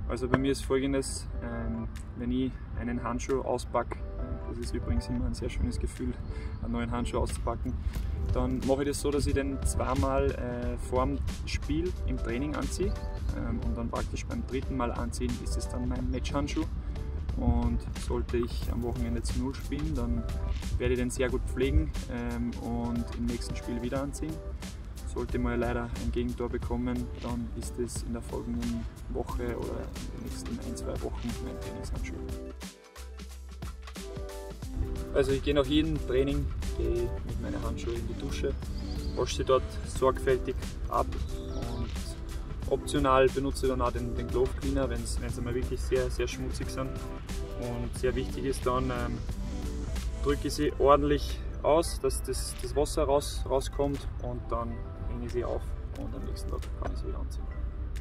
Also bei mir ist Folgendes, wenn ich einen Handschuh auspacke, das ist übrigens immer ein sehr schönes Gefühl, einen neuen Handschuh auszupacken, dann mache ich das so, dass ich den zweimal vor dem Spiel im Training anziehe und dann praktisch beim dritten Mal anziehen ist es dann mein Matchhandschuh. Und sollte ich am Wochenende zu 0 spielen, dann werde ich den sehr gut pflegen und im nächsten Spiel wieder anziehen. Sollte ich mal leider ein Gegentor bekommen, dann ist es in der folgenden Woche oder in den nächsten 1-2 Wochen mein Trainingshandschuh. Also ich gehe nach jedem Training mit meinen Handschuhen in die Dusche, wasche sie dort sorgfältig ab und optional benutze ich dann auch den Glove Cleaner, wenn sie einmal wirklich sehr, sehr schmutzig sind. Und sehr wichtig ist dann, drücke ich sie ordentlich aus, dass das Wasser rauskommt und dann hänge ich sie auf und am nächsten Tag kann ich sie wieder anziehen.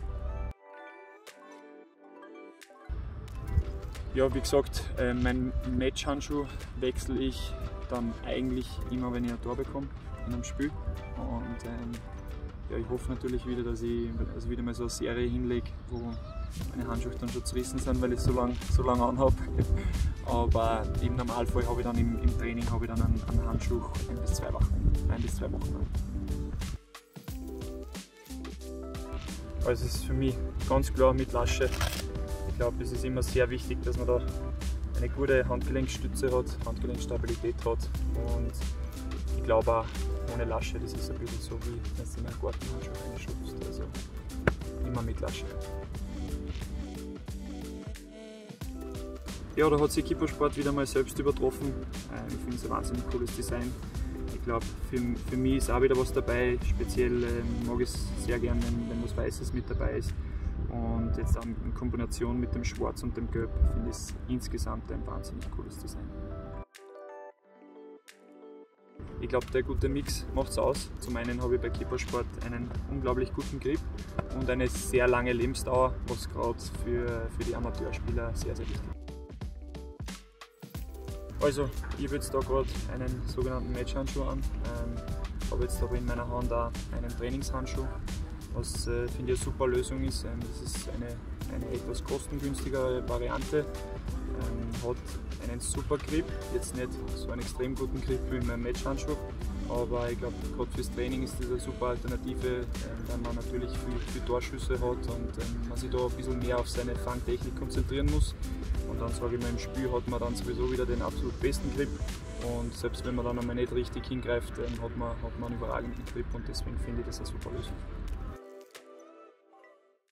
Ja, wie gesagt, meinen Matchhandschuh wechsle ich dann eigentlich immer, wenn ich ein Tor bekomme in einem Spiel. Und ja, ich hoffe natürlich wieder, dass ich wieder mal so eine Serie hinlege, wo meine Handschuhe dann schon zerrissen sind, weil ich so lang anhabe. Aber im Normalfall habe ich dann im Training einen Handschuh 1 bis 2 Wochen lang. Also es ist für mich ganz klar mit Lasche. Ich glaube, es ist immer sehr wichtig, dass man da eine gute Handgelenkstütze hat, Handgelenkstabilität hat. Und ich glaube auch, ohne Lasche, das ist ein bisschen so, wie wenn du in einen Gartenhandschuh reinschubst. Also immer mit Lasche. Ja, da hat sich Kippersport wieder mal selbst übertroffen. Ich finde es ein wahnsinnig cooles Design. Ich glaube, für mich ist auch wieder was dabei. Speziell mag ich es sehr gern, wenn was Weißes mit dabei ist. Und jetzt auch in Kombination mit dem Schwarz und dem Gelb finde ich es insgesamt ein wahnsinnig cooles Design. Ich glaube, der gute Mix macht es aus. Zum einen habe ich bei Kippersport einen unglaublich guten Grip und eine sehr lange Lebensdauer, was gerade für die Amateurspieler sehr, sehr wichtig ist. Also, ich habe jetzt da gerade einen sogenannten Matchhandschuh an. Habe jetzt aber in meiner Hand auch einen Trainingshandschuh, was finde ich eine super Lösung ist. Das ist eine etwas kostengünstigere Variante. Hat einen super Grip, jetzt nicht so einen extrem guten Grip wie in meinem Matchhandschuh, aber ich glaube, gerade fürs Training ist das eine super Alternative, weil man natürlich viel Torschüsse hat und man sich da ein bisschen mehr auf seine Fangtechnik konzentrieren muss. Und dann sage ich mal, im Spiel hat man dann sowieso wieder den absolut besten Grip und selbst wenn man dann einmal nicht richtig hingreift, hat man einen überragenden Grip und deswegen finde ich das eine super Lösung.